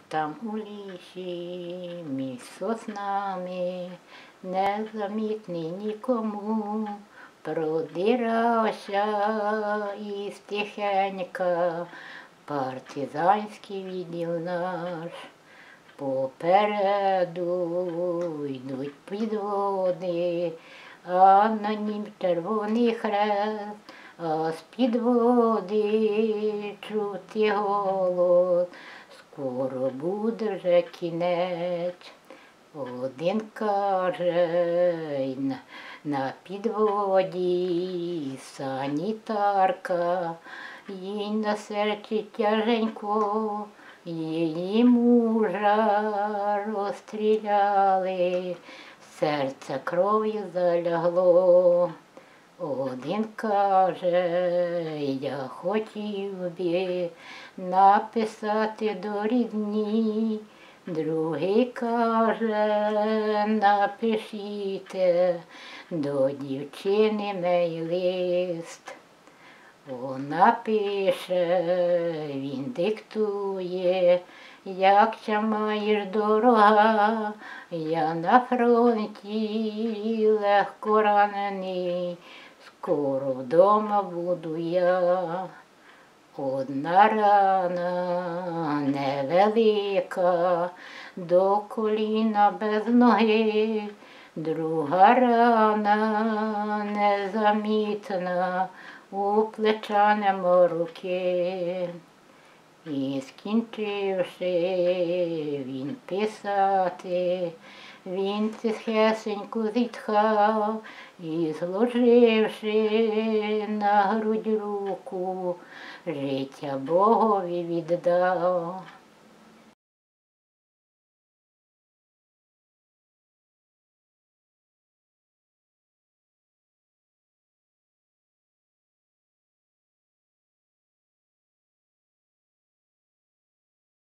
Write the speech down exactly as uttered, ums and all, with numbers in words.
Там у лісі між соснами, незамітний нікому, продирався із тихенька партизанський відділ наш. Попереду йдуть підводи, а на нім червоний хрест, а з-під води чути голос. Скоро буде вже кінець. Один каже й на, на підводі санітарка, їй на серці тяженько, її мужа розстріляли, серце кров'ю залягло. Один каже, я хотів би написати до рідні, другий каже, напишіть до дівчини мій лист. Вона пише, він диктує, як це маєш дорога, я на фронті легко ранений, скоро вдома буду я. Одна рана невелика, до коліна без ноги, друга рана незамітна, у плеча нема руки. І скінчивши він писати, він тихесенько зітхав і, зложивши на грудь руку, життя Богові віддав.